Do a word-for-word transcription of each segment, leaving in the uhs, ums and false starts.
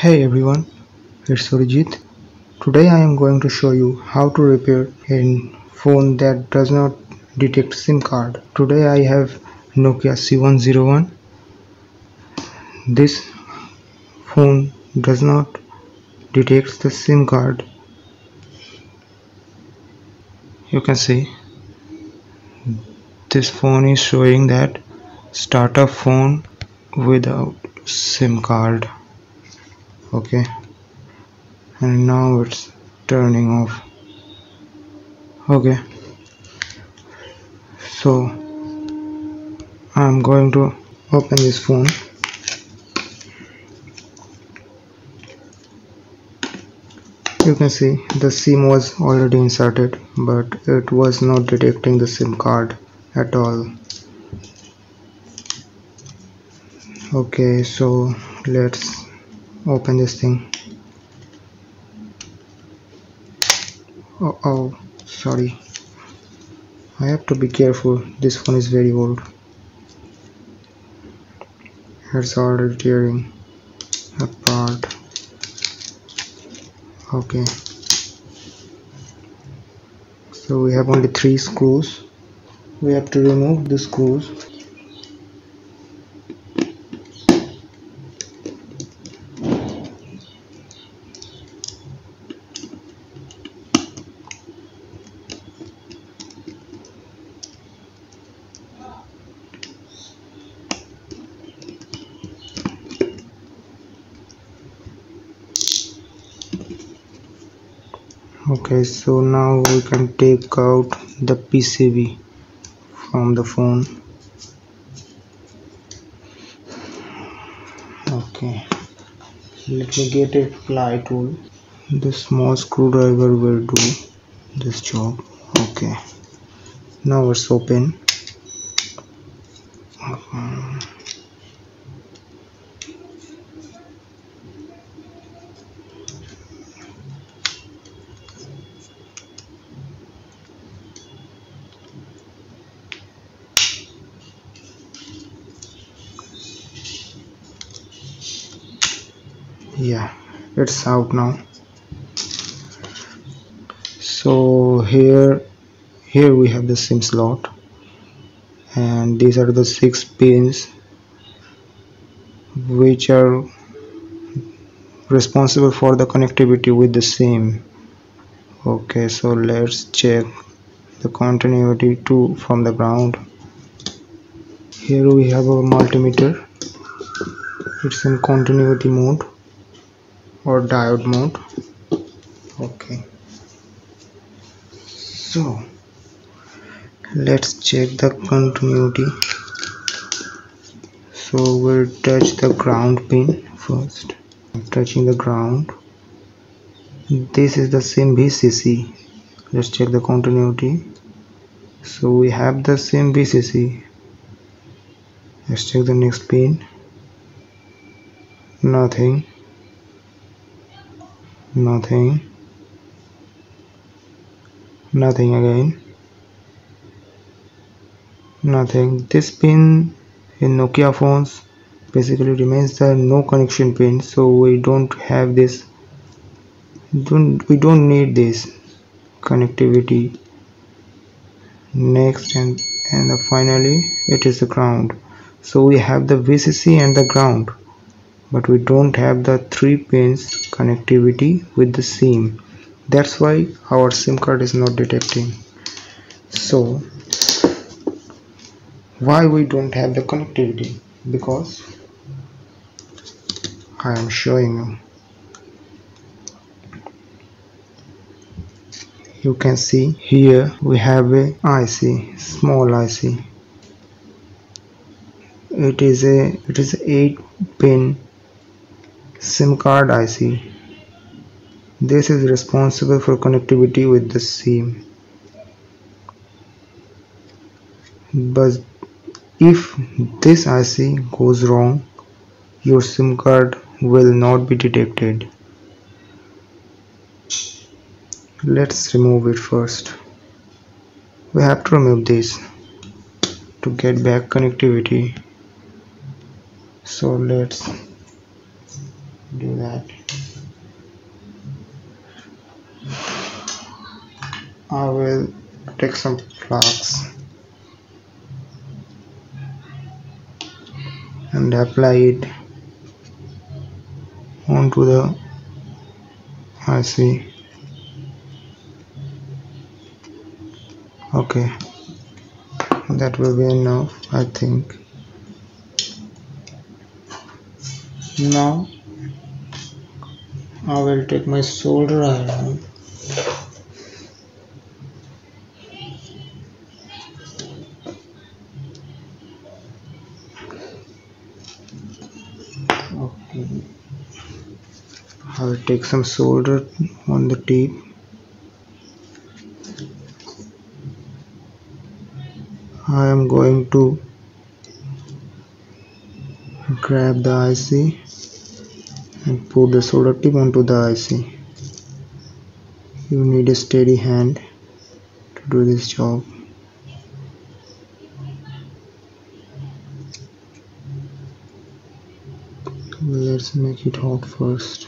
Hey everyone, it's Surijit. Today I am going to show you how to repair a phone that does not detect SIM card. Today I have Nokia C one oh one. This phone does not detect the SIM card. You can see this phone is showing that start a phone without SIM card. Okay, and now it's turning off. Okay, so I'm going to open this phone. You can see the SIM was already inserted, but it was not detecting the SIM card at all. Okay, so let's open this thing. Oh, oh, sorry. I have to be careful. This phone is very old. It's already tearing apart. Okay. So we have only three screws. We have to remove the screws. Okay, so now we can take out the P C B from the phone. Okay, let me get a ply tool. The small screwdriver will do this job. Okay, now it's open. Um, yeah, it's out now. So here here we have the SIM slot, and these are the six pins which are responsible for the connectivity with the SIM. Okay, so let's check the continuity to from the ground. Here we have a multimeter. It's in continuity mode or diode mode. Okay, so let's check the continuity. So we'll touch the ground pin first. I'm touching the ground. This is the same V C C. Let's check the continuity. So we have the same V C C. Let's check the next pin. Nothing. Nothing. Nothing again. Nothing. This pin in Nokia phones basically remains the no connection pin, so we don't have this. Don't we don't need this connectivity. Next and and the finally it is the ground. So we have the V C C and the ground, but we don't have the three pins connectivity with the SIM. That's why our SIM card is not detecting. So why we don't have the connectivity? Because I am showing you. You can see here we have a I C, small I C. It is a it is eight pin SIM card I C. This is responsible for connectivity with the SIM. But if this I C goes wrong, your SIM card will not be detected. Let's remove it first. We have to remove this to get back connectivity. So let's do that. I will take some flux and apply it onto the I C. Okay, that will be enough, I think. Now I will take my solder iron okay. I will take some solder on the tip. I am going to grab the I C and put the solder tip onto the I C. You need a steady hand to do this job. Let's make it hot first.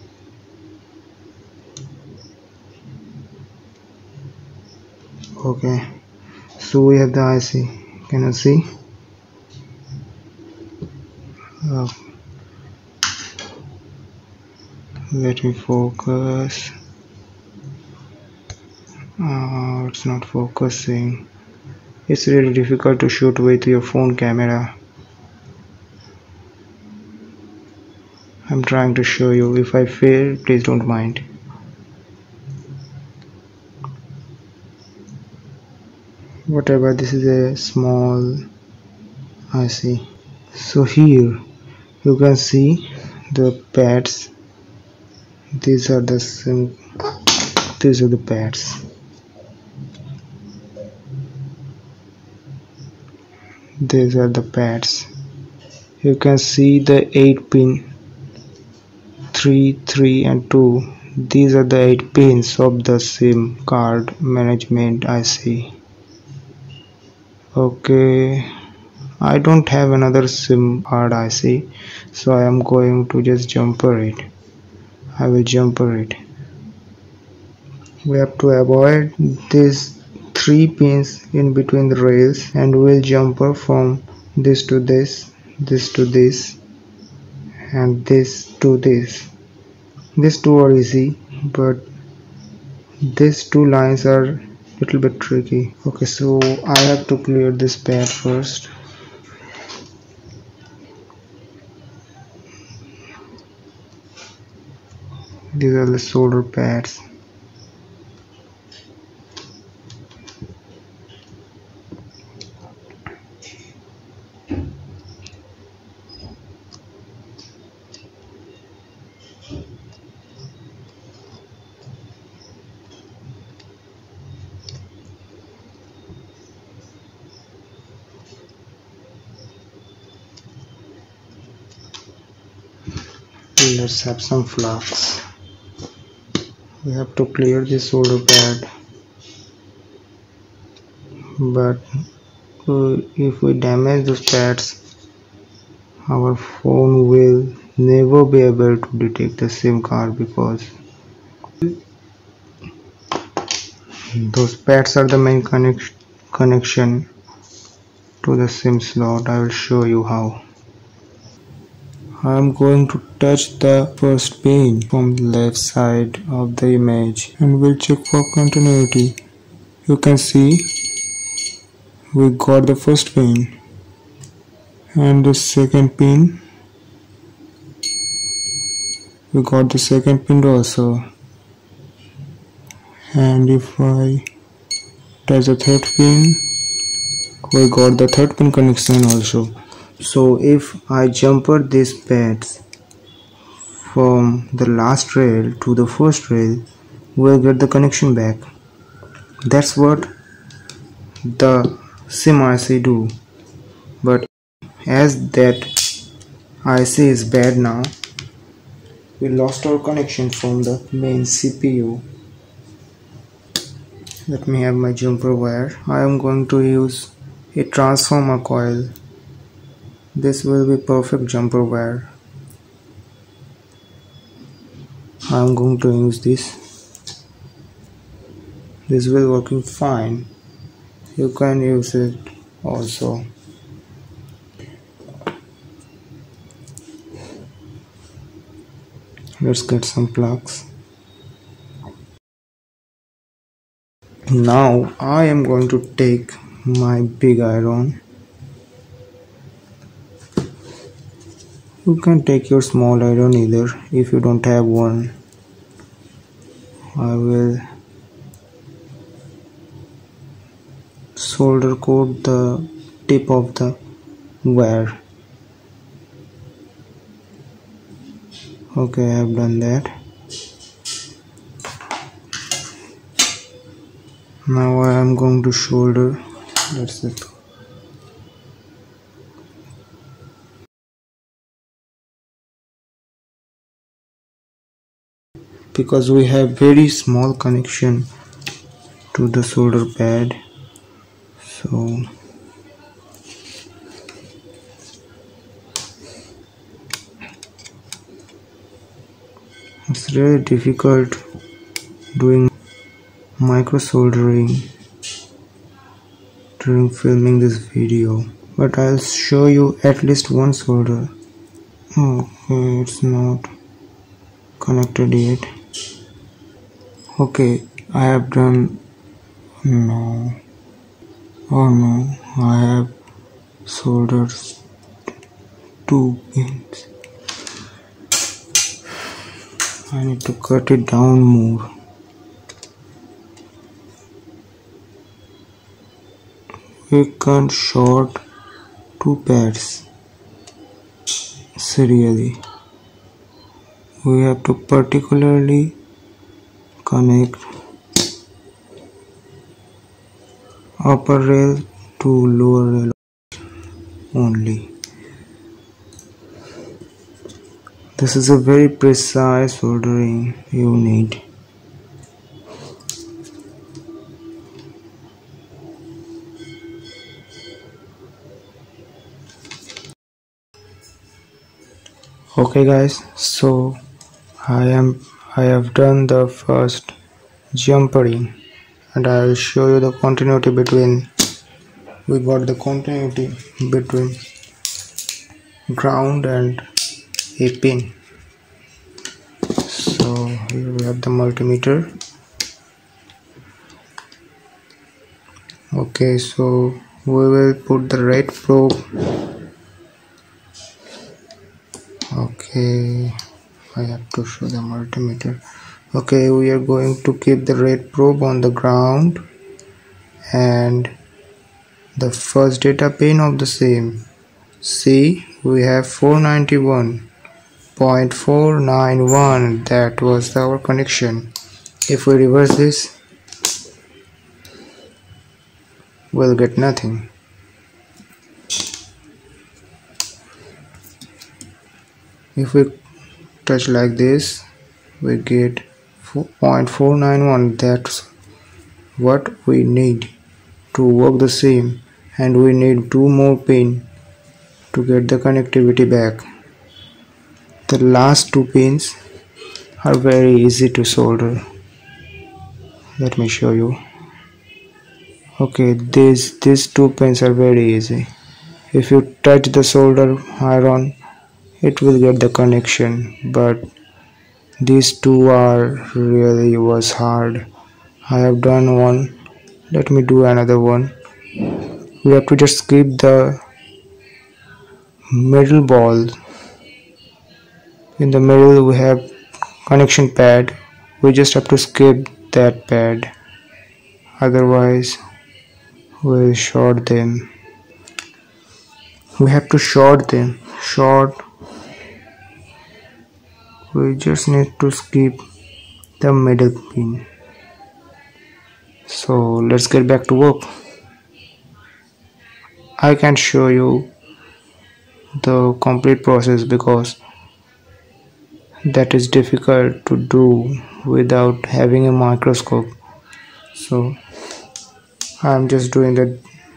Okay, so we have the I C. Can you see? Uh, let me focus. Uh, it's not focusing. It's really difficult to shoot with your phone camera. I'm trying to show you. If I fail, please don't mind. Whatever, this is a small I C. So here you can see the pads. These are the sim these are the pads. These are the pads. You can see the eight pin, three, three and two. These are the eight pins of the SIM card management I C. Okay, I don't have another SIM card I C, so I am going to just jumper it. I will jumper it. We have to avoid these three pins in between the rails, and we'll jumper from this to this, this to this, and this to this. These two are easy, but these two lines are little bit tricky. Okay, so I have to clear this pad first. These are the solder pads. Let's have some flux. We have to clear this solder pad, but uh, if we damage those pads, our phone will never be able to detect the SIM card, because those pads are the main connect connection to the SIM slot. I will show you how. I am going to touch the first pin from the left side of the image and we'll check for continuity. You can see we got the first pin and the second pin. We got the second pin also, and if I touch the third pin, we got the third pin connection also. So if I jumper these pads from the last rail to the first rail, we'll get the connection back. That's what the SIM I C do. But as that I C is bad now, we lost our connection from the main C P U. Let me have my jumper wire. I am going to use a transformer coil. This will be perfect jumper wire. I'm going to use this. This will working fine. You can use it also. Let's get some plugs. Now I am going to take my big iron. You can take your small iron either if you don't have one. I will solder coat the tip of the wire. Okay, I have done that. Now I am going to solder. That's it. Because we have very small connection to the solder pad, so it's really difficult doing micro soldering during filming this video, but I'll show you at least one solder. Okay, it's not connected yet. Okay, I have done. No, oh no, I have soldered two pins. I need to cut it down more. We can short two pads serially. We have to particularly connect upper rail to lower rail only. This is a very precise soldering you need. Okay guys, so I am I have done the first jumpering, and I will show you the continuity between we got the continuity between ground and a pin. So here we have the multimeter. Okay, so we will put the red probe. Okay, I have to show the multimeter. Okay, we are going to keep the red probe on the ground and the first data pin of the same. See, we have four ninety-one point four nine one. That was our connection. If we reverse this, we'll get nothing. If we touch like this, we get four point four nine one. That's what we need to work the same, and we need two more pins to get the connectivity back. The last two pins are very easy to solder. Let me show you. Okay, these these two pins are very easy. If you touch the solder iron, it will get the connection, but these two are really was hard. I have done one. Let me do another one. We have to just skip the middle ball. In the middle we have connection pad. We just have to skip that pad, otherwise we'll short them. We have to short them. Short. We just need to skip the middle pin. So let's get back to work. I can show you the complete process because that is difficult to do without having a microscope. So I'm just doing that,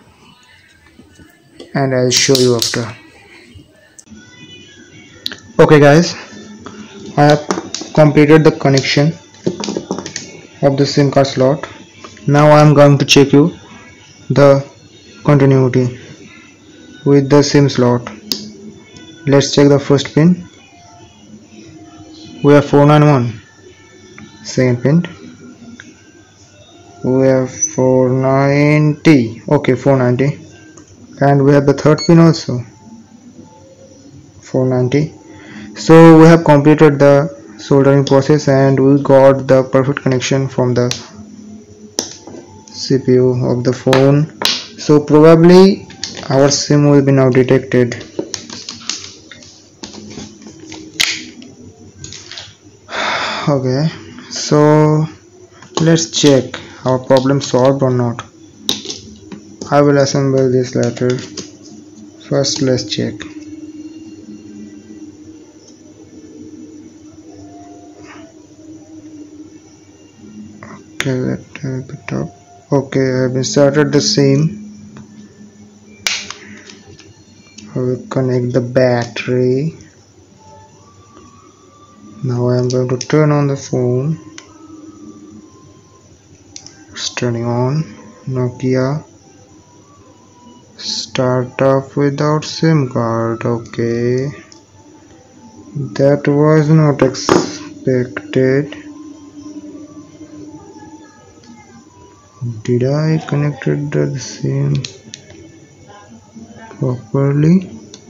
and I'll show you after. Okay guys, I have completed the connection of the SIM card slot. Now I am going to check you the continuity with the SIM slot. Let's check the first pin. We have four ninety-one. Second pin, we have four ninety. Okay, four ninety. And we have the third pin also, four ninety. So we have completed the soldering process and we got the perfect connection from the C P U of the phone. So probably our SIM will be now detected. Okay, so let's check our problem solved or not. I will assemble this later. First let's check. Okay, let me put up. Okay, I have inserted the SIM. I will connect the battery. Now I am going to turn on the phone. It's turning on. Nokia. Start off without SIM card. Okay, that was not expected. Did I connected the SIM properly?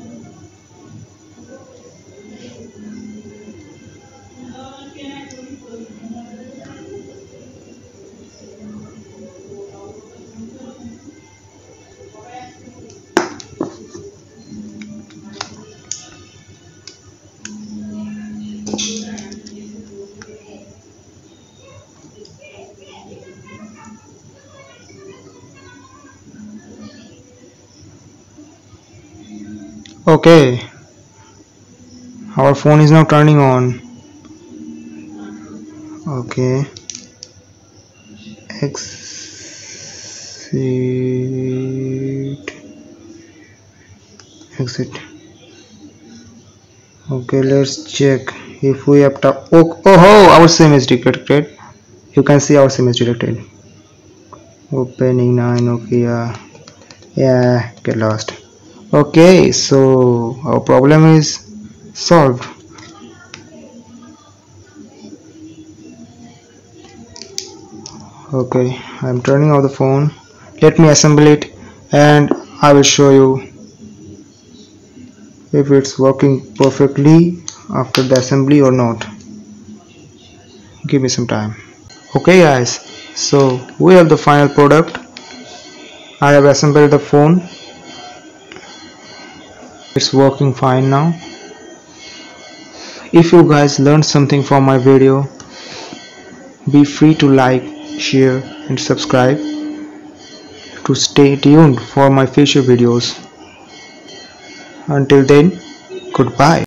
Okay, our phone is now turning on. Okay, exit, exit. Okay, let's check if we have to. Oh, oh, our SIM is detected. You can see our SIM is detected. Opening nine. Nokia. Yeah, get lost. Okay, so our problem is solved. Okay, I'm turning off the phone. Let me assemble it and I will show you if it's working perfectly after the assembly or not. Give me some time. Okay guys, so we have the final product. I have assembled the phone. It's working fine now. If you guys learned something from my video, be free to like, share and subscribe to stay tuned for my future videos. Until then, goodbye.